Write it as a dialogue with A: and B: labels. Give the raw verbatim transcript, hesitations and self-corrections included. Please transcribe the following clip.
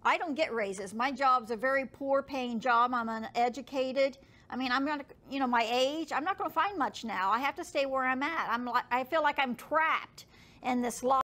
A: I don't get raises. My job's a very poor paying job. I'm uneducated. I mean, I'm gonna, you know, my age, I'm not gonna find much now. I have to stay where I'm at. I'm like, I feel like I'm trapped in this life.